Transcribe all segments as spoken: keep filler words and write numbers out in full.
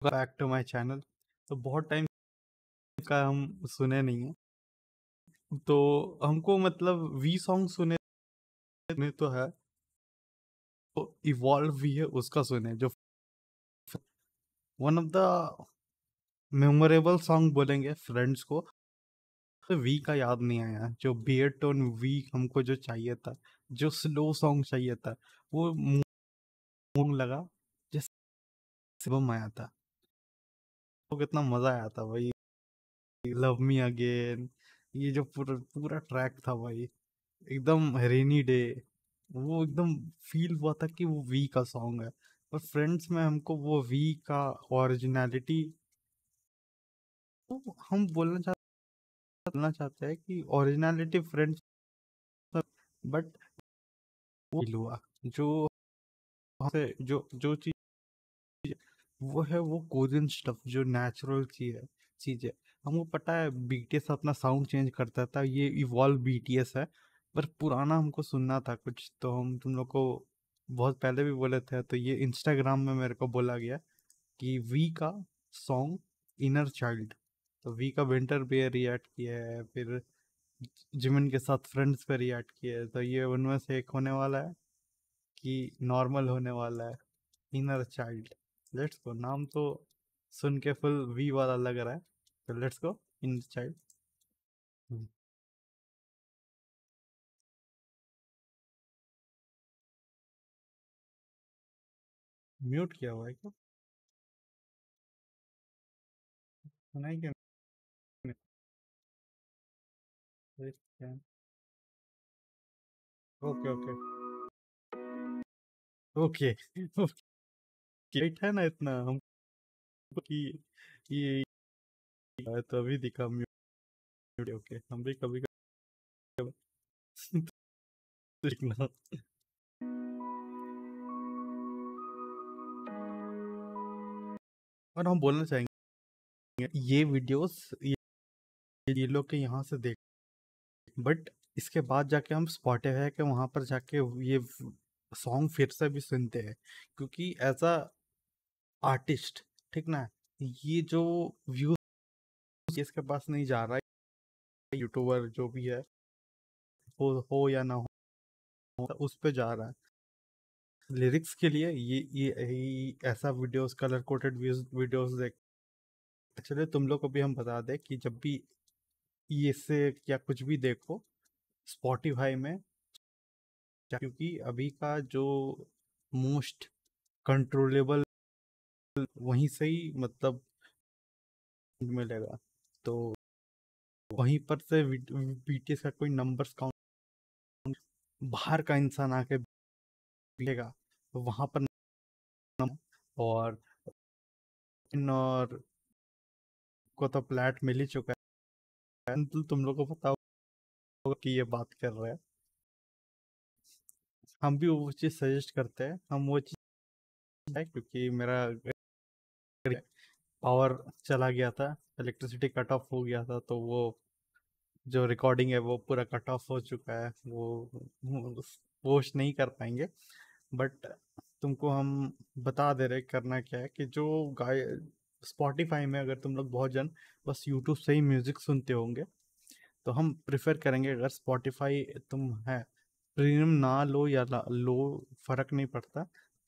Back to my channel. तो बहुत time का हम सुने नहीं है, तो हमको मतलब वी सॉन्ग सुने में तो है, तो इवॉल्व भी है उसका सुने, जो one of the memorable song बोलेंगे फ्रेंड्स को। तो वी का याद नहीं आया, जो बियर्ड टोन वी हमको जो चाहिए था, जो स्लो सॉन्ग चाहिए था, वो मूंग लगा जैसे शिवम आया था। तो कितना मजा आया था भाई, लव मी अगेन, ये जो पूरा पूरा ट्रैक था भाई, एकदम रेनी डे, वो एकदम फील हुआ था कि वो वी का सॉन्ग है। और फ्रेंड्स में हमको वो वी का ओरिजिनलिटी, हम बोलना चाहते बोलना चाहते हैं कि ओरिजिनलिटी फ्रेंड्स, बट वो फील हुआ जो से जो जो चीज वो है, वो कोरियन स्टफ जो नेचुरल चीज है चीज है। हमको पता है बीटीएस अपना साउंड चेंज करता था, ये इवॉल्व बीटीएस है, पर पुराना हमको सुनना था कुछ, तो हम तुम लोग को बहुत पहले भी बोले थे, तो ये इंस्टाग्राम में मेरे को बोला गया कि वी का सॉन्ग इनर चाइल्ड। तो वी का विंटर पे रिएक्ट किया है, फिर जिमिन के साथ फ्रेंड्स पे रिएक्ट किया है, तो ये उनमें से एक होने वाला है कि नॉर्मल होने वाला है, इनर चाइल्ड। लेट्स गो, नाम तो सुन के फुल वी वाला लग रहा है, तो let's go inner child. Mute किया हुआ है क्या? सुनाई क्या? ओके ओके ओके ओके, है ना इतना हम कि ये है, तो अभी दिखा म्यूट। ओके, हम भी कभी कभी दिखना। और हम बोलना चाहेंगे, ये वीडियोस ये, ये लोग के यहाँ से देख, बट इसके बाद जाके हम स्पॉटिफाई के वहाँ पर जाके ये सॉन्ग फिर से भी सुनते हैं, क्योंकि एज अ आर्टिस्ट, ठीक ना, ये जो व्यूज इसके पास नहीं जा रहा है, यूट्यूबर जो भी है, हो हो या ना हो, उस पे जा रहा है लिरिक्स के लिए। ये ये, ये ऐसा वीडियोस, कलर कोटेड वीडियोस देख। चलिए तुम लोग को भी हम बता दें कि जब भी ये से या कुछ भी देखो स्पॉटिफाई में, क्योंकि अभी का जो मोस्ट कंट्रोलेबल वहीं से ही मतलब मिलेगा, तो वहीं पर से बीटीएस का कोई नंबर्स काउंट, बाहर का इंसान आके मिलेगा, तो वहां पर नम- और इन और को तो फ्लैट मिल ही चुका है, तो तुम लोग को पता होगा कि ये बात कर रहे हैं। हम भी वो चीज़ सजेस्ट करते हैं, हम वो चीज़ है, क्योंकि मेरा पावर चला गया था, इलेक्ट्रिसिटी कट ऑफ हो गया था, तो वो जो रिकॉर्डिंग है वो पूरा कट ऑफ हो चुका है, वो पोस्ट नहीं कर पाएंगे। बट तुमको हम बता दे रहे करना क्या है, कि जो गाय स्पॉटिफाई में अगर तुम लोग बहुत जन बस यूट्यूब से ही म्यूजिक सुनते होंगे, तो हम प्रिफर करेंगे, अगर स्पॉटिफाई तुम है प्रीमियम ना लो या ला- लो, फर्क नहीं पड़ता।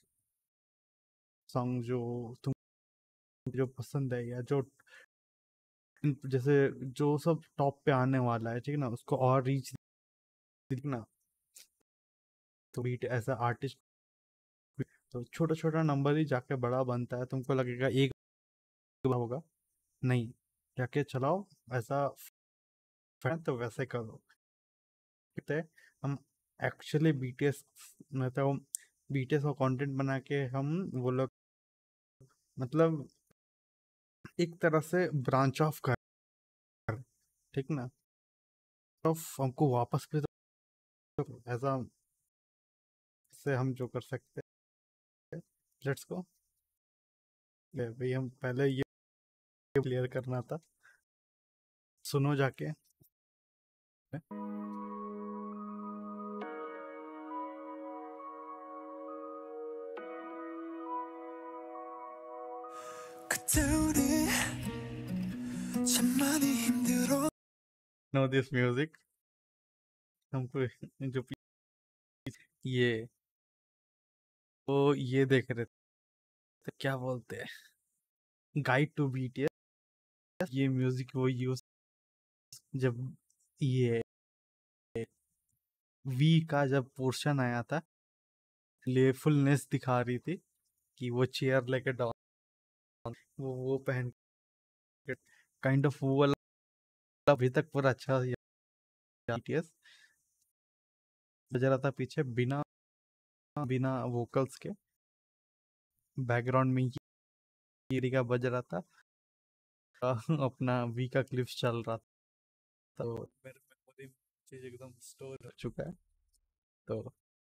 सॉन्ग जो तुम जो पसंद है, या जो जैसे जो सब टॉप पे आने वाला है, ठीक है ना, उसको और रीच दिखना, तो बीट ऐसा आर्टिस्ट, तो छोटा छोटा नंबर ही जाके बड़ा बनता है। तुमको लगेगा एक होगा, नहीं, जाके चलाओ, ऐसा फैन तो वैसे करो। कहते हैं हम एक्चुअली बीटीएस, मतलब बीटीएस का कंटेंट बना के हम वो लोग मतलब एक तरह से ब्रांच ऑफ कर, ठीक ना, तो हमको वापस के ऐसा से हम जो कर सकते हैं, लेट्स गो। भाई हम पहले ये क्लियर करना था, सुनो जाके। Know this music? हमको जो पी- ये वो ये देख रहे थे, क्या बोलते हैं, गाइड टू बीटीएस। ये म्यूजिक वो यूज जब ये वी का जब पोर्शन आया था, प्लेफुलनेस दिखा रही थी कि वो चेयर लेके डाउन, वो वो पहन के काइंड ऑफ वो वाला अभी तक पूरा अच्छा बीटीएस बज रहा था पीछे, बिना बिना वोकल्स के बैकग्राउंड में ये का बज रहा था। अपना वी का क्लिप्स चल रहा था, तो मेरे मेमोरी में चीज एकदम स्टोर हो चुका है। तो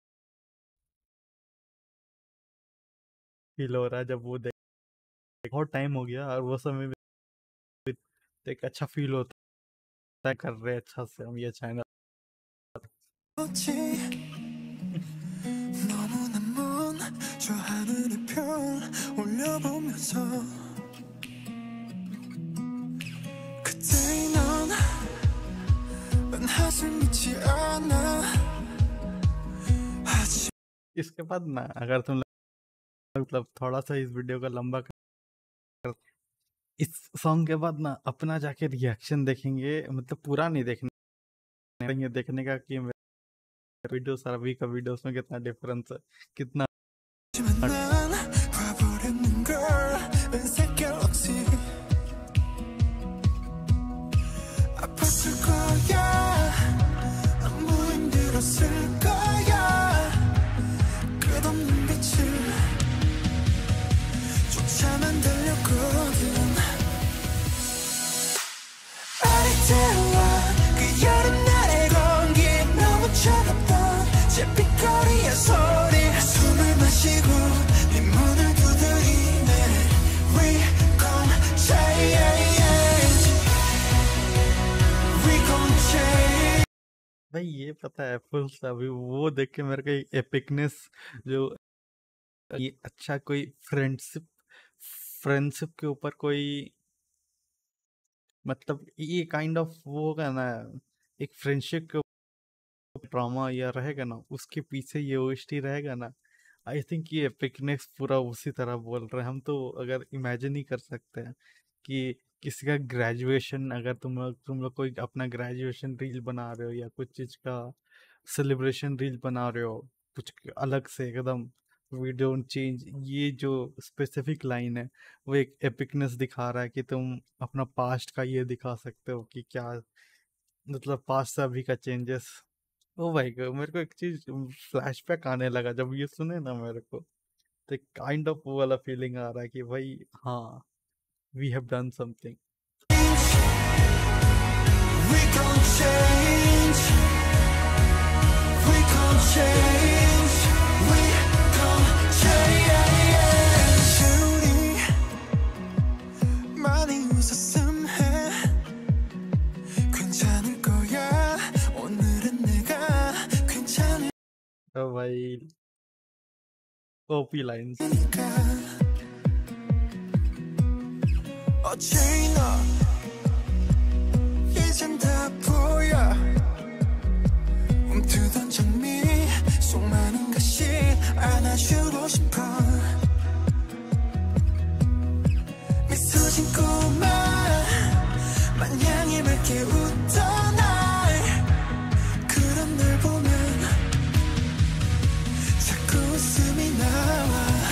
फील हो रहा है जब वो देख, बहुत टाइम हो गया और वो समय में एक अच्छा फील होता है, कर रहे अच्छा से हम ये चैनल। इसके बाद ना अगर तुम मतलब थोड़ा सा इस वीडियो का लंबा कर, इस सॉन्ग के बाद ना अपना जाके रिएक्शन देखेंगे, मतलब पूरा नहीं देखने देखने का कि वीडियो और अभी का वीडियो में कितना डिफरेंस है, कितना भाई ये पता है फुल सा अभी वो देख के मेरे को एपिकनेस जो ये अच्छा कोई फ्रेंडशिप फ्रेंडशिप के ऊपर कोई मतलब ये काइंड ऑफ वो होगा ना, एक फ्रेंडशिप के ड्रामा या रहेगा ना, उसके पीछे ये ओएसटी रहेगा ना। आई थिंक ये एपिकनेस पूरा उसी तरह बोल रहे हैं हम, तो अगर इमेजिन ही कर सकते हैं कि किसी का ग्रेजुएशन, अगर तुम लोग तुम लोग कोई अपना ग्रेजुएशन रील बना रहे हो या कुछ चीज का सेलिब्रेशन रील बना रहे हो, कुछ अलग से एकदम वी डोंट चेंज, ये जो स्पेसिफिक लाइन है वो एक एपिकनेस दिखा रहा है कि तुम अपना पास्ट का ये दिखा सकते हो कि क्या मतलब पास्ट से अभी का चेंजेस। ओ भाई गॉड, मेरे को एक चीज फ्लैशबैक आने लगा जब ये सुने ना मेरे को, तो काइंड ऑफ वो वाला फीलिंग आ रहा है कि भाई हाँ, we have done something. We gon' change, we gon' change, we gon' change. 우리 많이 웃었음 해. 괜찮을 거야. 오늘은 내가 괜찮을. Oh भाई, OP lines. 어제나 이젠 다 보여. 움트던 장미 속 많은 것이 안아주고 싶어. 미소 짓고만 마냥히 맑게 웃던 날, 그런 널 보면 자꾸 웃음이 나와.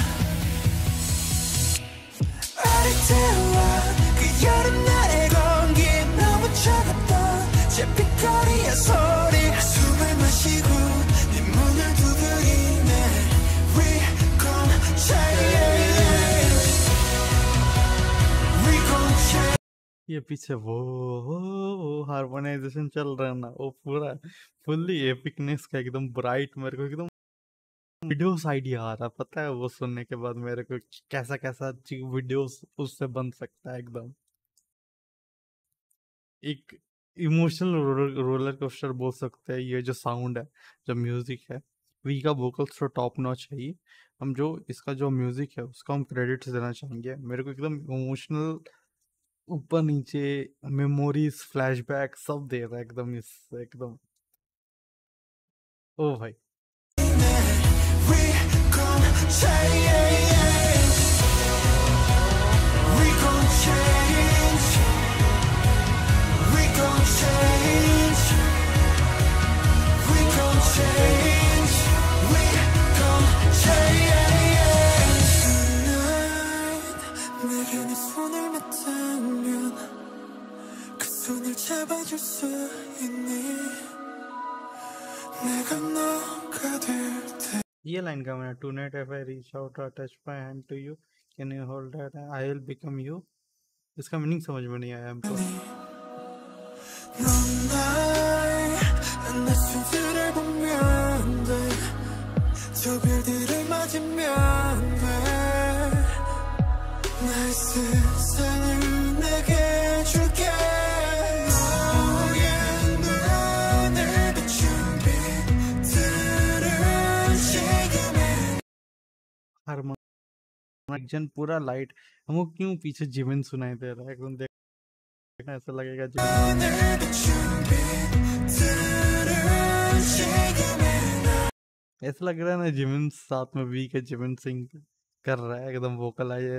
어릴 때와 그 여름날의 공기 너무 차갑던 잿빛거리의 소리, 숨을 마시고 네 문을 두드리네. We gon' change, we gon' change. ये पीछे वो हार्मोनाइजेशन चल रहा है ना, वो पूरा फुल्ली एपिकनेस का एकदम ब्राइट, मेरे को एकदम वीडियोस आइडिया आ रहा, पता है वो सुनने के बाद मेरे को कैसा कैसा वीडियोस उससे बन सकता है एकदम। एक इमोशनल रोलर कोस्टर बोल सकते हैं ये जो साउंड है, जो म्यूजिक है। वी का वोकल्स तो टॉप नॉच है ही, हम जो इसका जो म्यूजिक है उसका हम क्रेडिट्स देना चाहेंगे। मेरे को एकदम इमोशनल ऊपर नीचे मेमोरीज फ्लैशबैक सब दे रहा है एकदम इस एकदम। ओ भाई ये लाइन का मैंने tonight if I reach out और touch my hand to you can you hold that I will become you, इसका मीनिंग समझ में नहीं आया हमको। हारमोन पूरा लाइट हमको क्यों पीछे जिमिन सुनाई दे रहा है एकदम, देखना ऐसा लगेगा ऐसा लग रहा है ना जिमिन साथ में वी के जिमिन सिंह कर रहा है एकदम vocalise.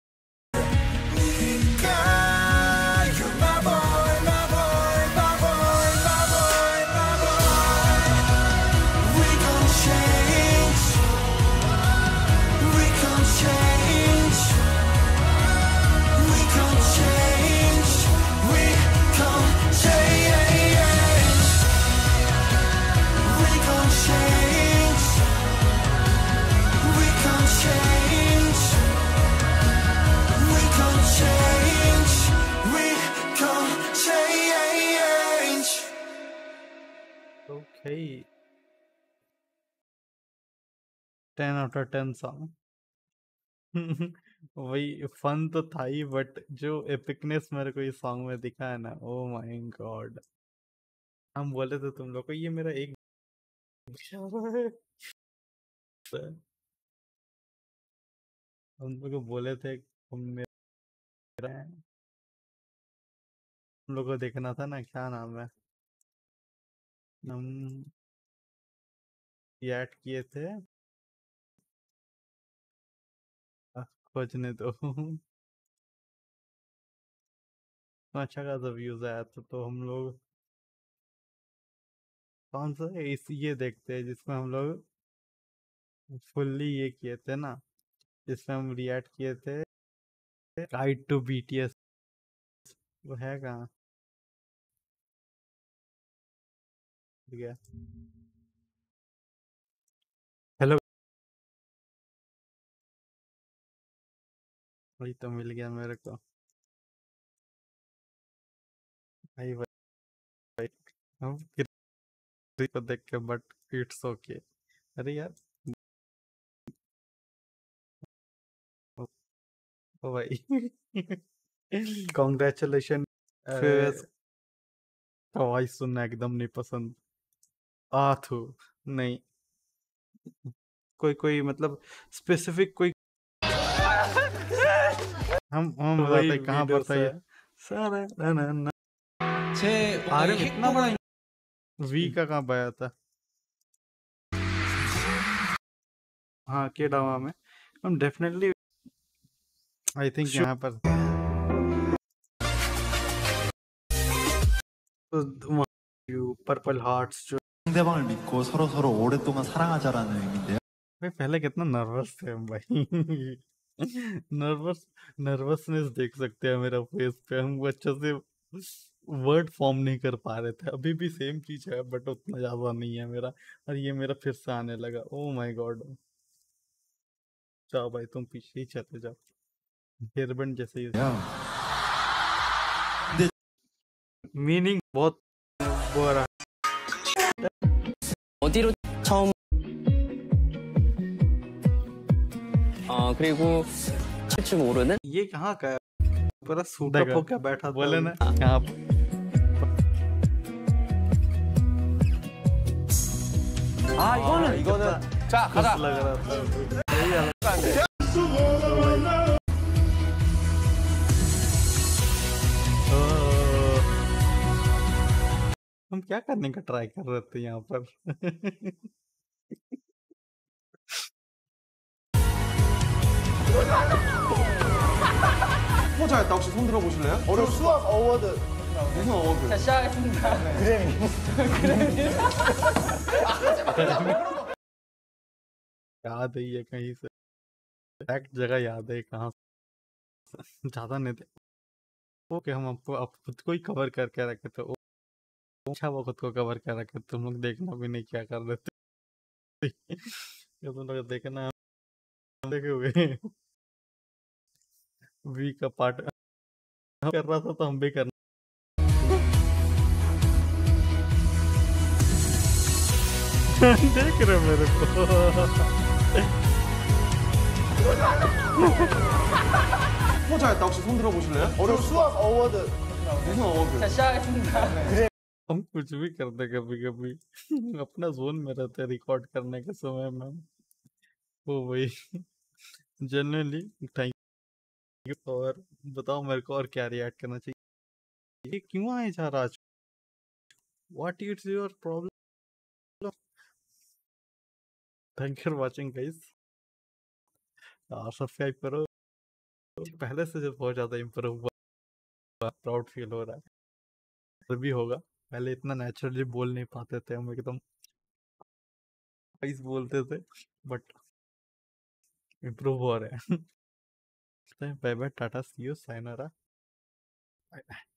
Okay. Ten out of ten song. वही फन तो था ही, बट जो एपिकनेस मेरे को इस सॉन्ग में दिखा है ना, ओ माय गॉड। हम बोले थे तुम लोग को ये मेरा एक है। हम लोग को बोले थे हम मेरा है, हम लोग को देखना था ना क्या नाम है, हम ऐड किए थे खोजने दो। अच्छा खासा व्यूज आया था, तो हम लोग कौन सा इस ये देखते हैं जिसमें हम लोग फुल्ली ये किए थे ना, जिसमें हम रिएक्ट किए थे राइट टू बीटीएस, वो है कहाँ गया? हेलो, वही तो मिल गया मेरे को भाई भाई, भाई। हम किसी को देख के बट इट्स ओके। अरे यार ओ भाई कॉन्ग्रेचुलेशन। फेस का वॉइस सुनना एकदम नहीं पसंद। आथू नहीं, कोई कोई मतलब स्पेसिफिक कोई हम हम बताते कहाँ पर था ये सारा ना ना ना। अरे इतना बड़ा वी का कहाँ पाया था? हाँ के ड्रामा में हम डेफिनेटली आई थिंक यहाँ पर तो पर्पल हार्ट्स जो 상대방을 믿고 서로 서로 오랫동안 사랑하자라는 의미인데요. भाई पहले कितना नर्वस थे हम भाई। नर्वस नर्वसनेस देख सकते हैं मेरा फेस पे, हम अच्छे से वर्ड फॉर्म नहीं कर पा रहे थे। अभी भी सेम चीज है बट उतना ज्यादा नहीं है मेरा, और ये मेरा फिर से आने लगा। ओ माय गॉड, जाओ भाई तुम पीछे ही चले जाओ, हेयरबैंड जैसे ही मीनिंग बहुत बुरा। 어디로 처음 어 그리고 칠 줄 모르는 ये कहाँ का है? पूरा सूटअप होकर बैठा बोले ना यहाँ 아 이거는 이거는 자 가자 लग रहा था। यही हालत। हम क्या करने का ट्राई कर रहे थे यहाँ पर? 포자였다. 혹시 손 들어보실래요? 어려울 수학 어워드. 무슨 어워드? 자, 시작하겠습니다. याद है ये कहीं से, एग्जैक्ट जगह याद है कहाँ से। ज्यादा नहीं थे ओके, हम आपको आप खुद को ही कवर करके रखे थे। ओ, अच्छा वो खुद को कवर कर रखे, तुम लोग देखना भी नहीं क्या कर रहे थे। ये तुम लोग देखना देखे हुए वी का पार्ट कर रहा था तो हम भी करना। देख रहे हो मेरे को? 포자였다. 혹시 손 들어보실래요? 어려울 수학 어워드. 무슨 어워드? 자, 시작하겠습니다. हम कुछ भी करते कभी कभी अपना जोन में रहते रिकॉर्ड करने के समय में। वो वही जनरली थैंक यू। और बताओ मेरे को और क्या रिएक्ट करना चाहिए? ये क्यों आए जा रहा? What is your problem? Thank you for watching guys. Subscribe करो। पहले से जो बहुत ज्यादा इम्प्रूव हुआ, प्राउड फील हो रहा है। और भी होगा, पहले इतना नेचुरली बोल नहीं पाते थे हम, एकदम बोलते थे, बट इम्प्रूव हो रहे हैं। बाय बाय, टाटा, सी यू, सायनारा।